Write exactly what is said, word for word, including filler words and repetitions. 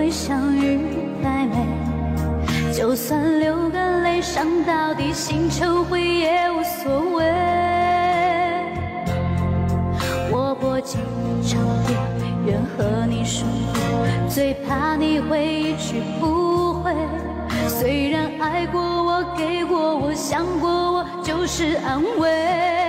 会相遇太美，就算流个泪，伤到底，心成灰也无所谓。我拨几场电，愿和你说，最怕你会一去不回。虽然爱过我，给过我，想过我，就是安慰。